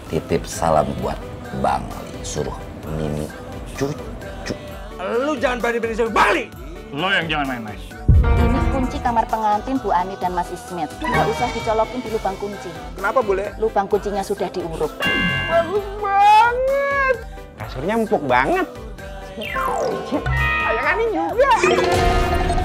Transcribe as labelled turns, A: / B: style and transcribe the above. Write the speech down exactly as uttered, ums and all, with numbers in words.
A: Titip salam buat Bang Li, suruh Mimi cucu.
B: Lu jangan berani-berani sama Bang Li.
C: Lo yang jangan main-main.
D: Ini kunci kamar pengantin Bu Ani dan Mas Ismet. Nggak usah dicolokin di lubang kunci.
B: Kenapa boleh?
D: Lubang kuncinya sudah diuruk.
B: Bagus banget. Kasurnya empuk banget. Ayang Ani juga.